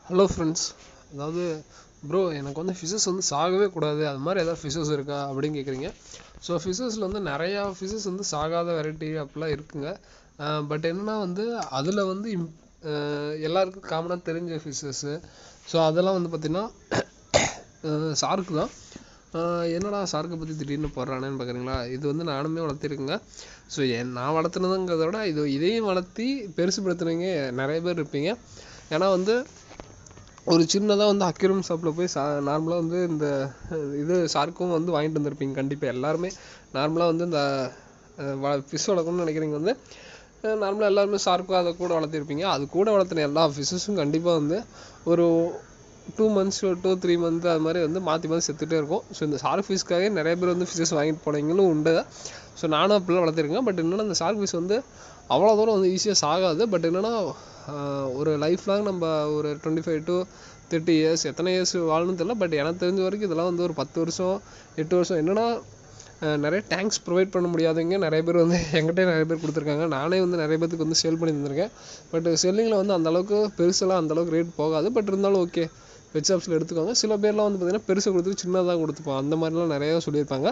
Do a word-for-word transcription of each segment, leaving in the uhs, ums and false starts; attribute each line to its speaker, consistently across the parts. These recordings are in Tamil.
Speaker 1: Hello friends. அதாவது ப்ரோ எனக்கு வந்து ஃபிஷஸ் வந்து சாகவே கூடாது, அது மாதிரி ஏதாவது ஃபிஷஸ் இருக்கா அப்படின்னு கேட்குறீங்க. ஸோ ஃபிஷஸில் வந்து நிறையா ஃபிஷஸ் வந்து சாகாத வெரைட்டி அப்படிலாம் இருக்குங்க. பட் என்னென்னா வந்து அதில் வந்து இம் எல்லாருக்கும் காமனாக தெரிஞ்ச ஃபிஷஸ்ஸு. ஸோ அதெல்லாம் வந்து பார்த்திங்கன்னா ஷார்க்கு தான். என்னடா ஷார்க்கை பற்றி திடீர்னு போடுறானேன்னு பார்க்குறீங்களா? இது வந்து நானுமே வளர்த்திருக்குங்க. ஸோ என் நான் வளர்த்துனதுங்கிறத விட இது இதையும் வளர்த்தி பெருசுப்படுத்துனவங்க நிறைய பேர் இருப்பீங்க. ஏன்னா வந்து ஒரு சின்னதாக வந்து அக்வேரியம் ஷாப்பில் போய் சா நார்மலாக வந்து இந்த இது ஷார்க்கும் வந்து வாங்கிட்டு வந்திருப்பீங்க கண்டிப்பாக எல்லாருமே. நார்மலாக வந்து இந்த வ ஃபிஷ் வளர்க்கணும்னு நினைக்கிறீங்க வந்து நார்மலாக எல்லாருமே ஷார்க்கும் அதை கூட வளர்த்திருப்பீங்க. அது கூட வளர்த்துன எல்லா ஃபிஷ்ஷஸும் கண்டிப்பாக வந்து ஒரு two months two three month அது மாதிரி வந்து மாற்றி மாற்றி செத்துகிட்டே இருக்கும். ஸோ இந்த ஷார்க் ஃபிஷ்க்காகவே நிறைய பேர் வந்து ஃபிஷ்ஷஸ் வாங்கிட்டு போனவங்களும் உண்டு. ஸோ நானும் அப்படிலாம் வளர்த்திருக்கேன். பட் என்னென்னா இந்த ஷார்க் ஃபிஷ் வந்து அவ்வளோ தூரம் வந்து ஈஸியாக சாகாது. பட் என்னென்னா ஒரு லைஃப் லாங் நம்ம ஒரு twenty five to thirty years எத்தனை இயர்ஸ் வாழணும்னு தெரியல. பட் எனக்கு தெரிஞ்ச வரைக்கும் இதெல்லாம் வந்து ஒரு பத்து வருஷம் எட்டு வருஷம் என்னென்னா நிறைய டேங்க்ஸ் ப்ரொவைட் பண்ண முடியாதவங்க நிறைய பேர் வந்து எங்கிட்டே நிறைய பேர் கொடுத்துருக்காங்க. நானே வந்து நிறைய பேருக்கு வந்து சேல் பண்ணி தந்திருக்கேன். பட் செல்லிங்கில் வந்து அந்தளவுக்கு பெருசெல்லாம் அந்தளவுக்கு ரேட் போகாது. பட் இருந்தாலும் ஓகே வெஜ் ஷாப்ஸில் எடுத்துக்கோங்க. சில பேர்லாம் வந்து பார்த்திங்கன்னா பெருசை கொடுத்துட்டு சின்னதாக கொடுத்துப்போம், அந்த மாதிரிலாம் நிறையா சொல்லியிருப்பாங்க.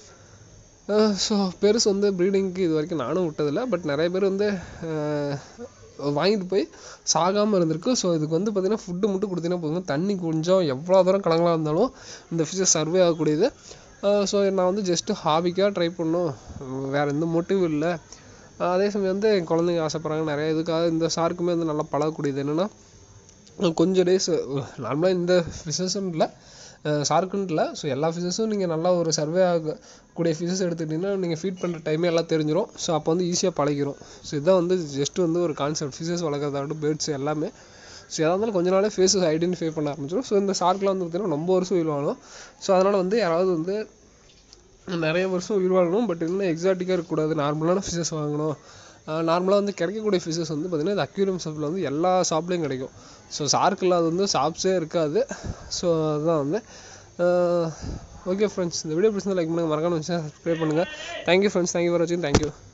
Speaker 1: ஸோ பெருசு வந்து ப்ரீடிங்க்கு இது வரைக்கும் நானும் விட்டதில்லை. பட் நிறைய பேர் வந்து வாங்கிட்டு போய் சாகாமல் இருந்திருக்கு. ஸோ இதுக்கு வந்து பார்த்திங்கன்னா ஃபுட்டு மட்டும் கொடுத்தீங்கன்னா போதும். தண்ணி கொஞ்சம் எவ்வளோ தூரம் கலங்களாக இருந்தாலும் இந்த ஃபிஷ்ஷஸ் சர்வே ஆகக்கூடியது. ஸோ நான் வந்து ஜஸ்ட்டு ஹாபிக்காக ட்ரை பண்ணணும், வேறு எந்த மோட்டிவ் இல்லை. அதே சமயம் வந்து என் குழந்தைங்க ஆசைப்பட்றாங்க நிறைய இதுக்காக. இந்த ஷார்க்குமே வந்து நல்லா பழகக்கூடியது. என்னென்னா கொஞ்சம் டேஸ் நார்மலாக இந்த ஃபிஷஸும் இல்லை ஷார்க்குன்னு இல்லை. ஸோ எல்லா ஃபிஷஸும் நீங்கள் நல்லா ஒரு சர்வே ஆகக்கூடிய ஃபிஷஸ் எடுத்துக்கிட்டிங்கன்னா நீங்கள் ஃபீட் பண்ணுற டைமே எல்லாம் தெரிஞ்சிடும். ஸோ அப்போ வந்து ஈஸியாக பழகிடும். ஸோ இதுதான் வந்து ஜஸ்ட் வந்து ஒரு கான்செப்ட். ஃபிஷஸ் வளர்க்குறதாகட்டும் பேர்ட்ஸ் எல்லாமே. ஸோ எதாக இருந்தாலும் கொஞ்ச நாளே ஃபேஸஸ் ஐடென்டிஃபை பண்ண ஆரம்பிச்சிடும். ஸோ இந்த ஷார்க்லாம் வந்து பார்த்திங்கன்னா ரொம்ப வருஷம் உயிர் வாழணும். ஸோ அதனால் வந்து யாராவது வந்து நிறைய வருஷம் உயிர் வாழணும். பட் இன்னும் எக்ஸாட்டிக்காக இருக்கக்கூடாது, நார்மலான ஃபிஷஸ் வாங்கணும். நார்மலாக வந்து கிடைக்கக்கூடிய ஃபிஷஸ் வந்து பார்த்திங்கன்னா இந்த அக்வேரியம் ஷாப்பில் வந்து எல்லா ஷாப்லேயும் கிடைக்கும். ஸோ ஷார்க் இல்லாத வந்து ஷாப்ஸே இருக்காது. ஸோ அதுதான் வந்து ஓகே ஃப்ரெண்ட்ஸ். இந்த வீடியோ பிடிச்சிருந்தா லைக் பண்ணுங்கள், மறக்காம சப்ஸ்கிரைப் பண்ணுங்கள். தேங்க்யூ ஃப்ரெண்ட்ஸ், தேங்க்யூ ஃபார் வாட்சிங், தேங்க்யூ.